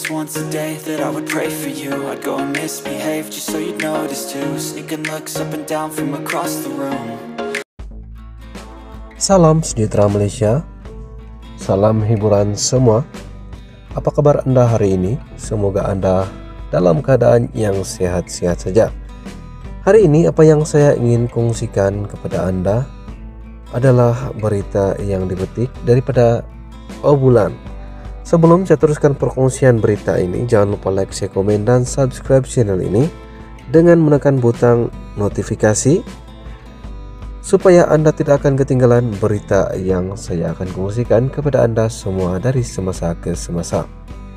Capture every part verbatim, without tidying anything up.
was once a day that I would pray for you. I'd go and misbehave just so you'd notice too. Sneaking looks up and down from across the room. Salam sejahtera Malaysia. Salam hiburan semua. Apa kabar Anda hari ini? Semoga Anda dalam keadaan yang sehat-sehat saja. Hari ini apa yang saya ingin kongsikan kepada Anda adalah berita yang dipetik daripada Obbulan. Sebelum saya teruskan perkongsian berita ini, jangan lupa like, share, komen, dan subscribe channel ini dengan menekan butang notifikasi supaya Anda tidak akan ketinggalan berita yang saya akan kongsikan kepada Anda semua dari semasa ke semasa.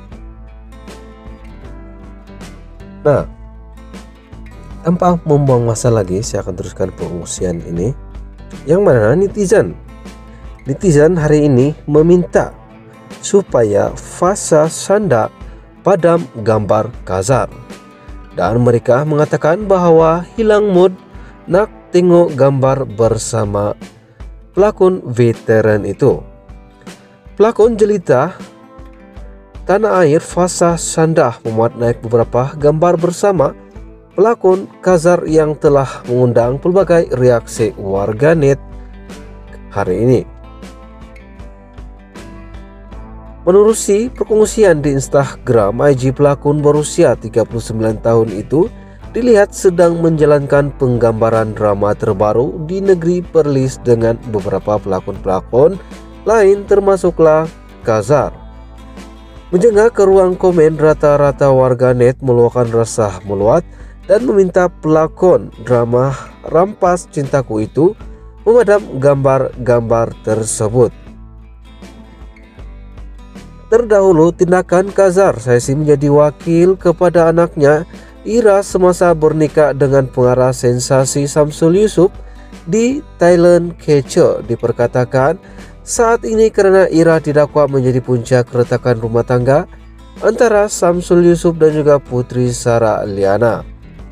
Nah, tanpa membuang masa lagi, saya akan teruskan pengungsian ini. Yang mana netizen Netizen hari ini meminta supaya fasa Sanda padam gambar Kazar. Dan mereka mengatakan bahwa hilang mood nak tengok gambar bersama pelakon veteran itu. Pelakon jelita tanah air Fasa Sanda memuat naik beberapa gambar bersama pelakon Kazar yang telah mengundang pelbagai reaksi warganet hari ini. Menerusi perkongsian di Instagram, I G pelakon berusia tiga puluh sembilan tahun itu dilihat sedang menjalankan penggambaran drama terbaru di negeri Perlis dengan beberapa pelakon-pelakon lain termasuklah Kazar. Menjengah ke ruang komen, rata-rata warganet meluapkan rasa meluat dan meminta pelakon drama Rampas Cintaku itu memadam gambar-gambar tersebut. Terdahulu, tindakan Kazar Saisi menjadi wakil kepada anaknya Ira semasa bernikah dengan pengarah sensasi Samsul Yusup di Thailand Catcher diperkatakan saat ini karena Ira didakwa menjadi puncak keretakan rumah tangga antara Samsul Yusup dan juga putri Sarah Liana.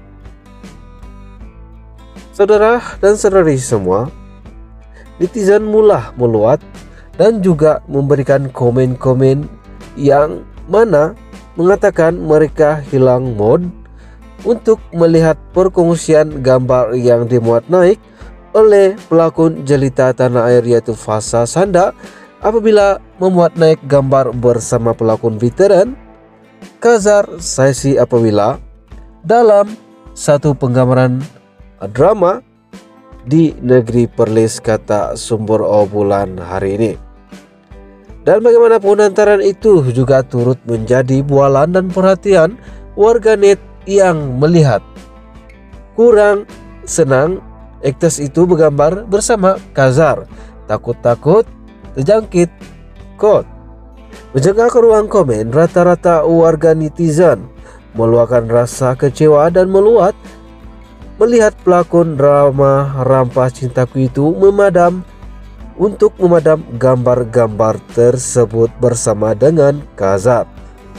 Saudara dan saudari semua, netizen mula meluat dan juga memberikan komen-komen yang mana mengatakan mereka hilang mood untuk melihat perkongsian gambar yang dimuat naik oleh pelakon jelita tanah air yaitu Fasa Sanda apabila memuat naik gambar bersama pelakon veteran Kazar Saisi apabila dalam satu penggambaran drama di negeri Perlis, kata sumber Obbulan hari ini. Dan bagaimanapun antara itu juga turut menjadi bualan dan perhatian warganet yang melihat kurang senang aktris itu bergambar bersama Kazar, takut-takut terjangkit kot. Menjengah ke ruang komen, rata-rata warga netizen meluapkan rasa kecewa dan meluat melihat pelakon drama Rampas Cintaku itu memadam untuk memadam gambar-gambar tersebut bersama dengan Kazar.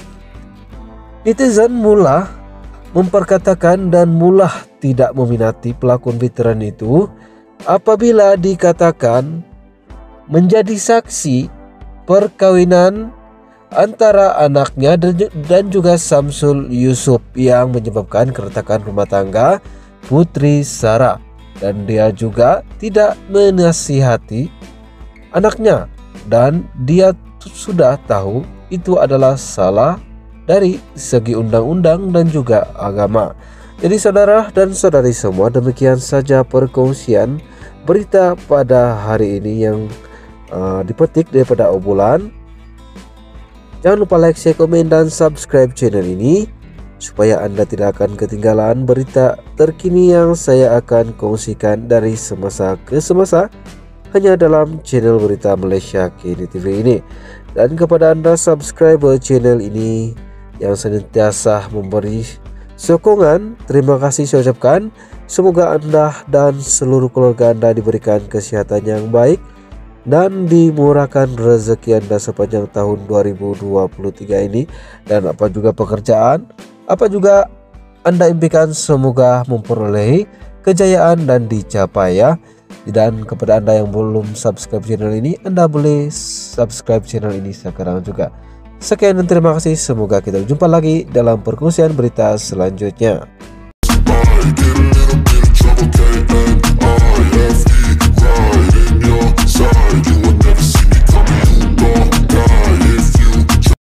Netizen mula memperkatakan dan mula tidak meminati pelakon veteran itu apabila dikatakan menjadi saksi perkawinan antara anaknya dan juga Samsul Yusup yang menyebabkan keretakan rumah tangga putri Sarah, dan dia juga tidak menasihati anaknya dan dia sudah tahu itu adalah salah dari segi undang-undang dan juga agama. Jadi saudara dan saudari semua, demikian saja perkongsian berita pada hari ini yang uh, dipetik daripada Obbulan. Jangan lupa like, share, komen, dan subscribe channel ini supaya Anda tidak akan ketinggalan berita terkini yang saya akan kongsikan dari semasa ke semasa hanya dalam channel Berita Malaysia Kini T V ini. Dan kepada Anda subscriber channel ini yang senantiasa memberi sokongan, terima kasih saya ucapkan. Semoga Anda dan seluruh keluarga Anda diberikan kesehatan yang baik dan dimurahkan rezeki Anda sepanjang tahun dua ribu dua puluh tiga ini. Dan apa juga pekerjaan, apa juga Anda impikan, semoga memperoleh kejayaan dan dicapai ya. Dan kepada Anda yang belum subscribe channel ini, Anda boleh subscribe channel ini sekarang juga. Sekian dan terima kasih. Semoga kita berjumpa lagi dalam perkongsian berita selanjutnya.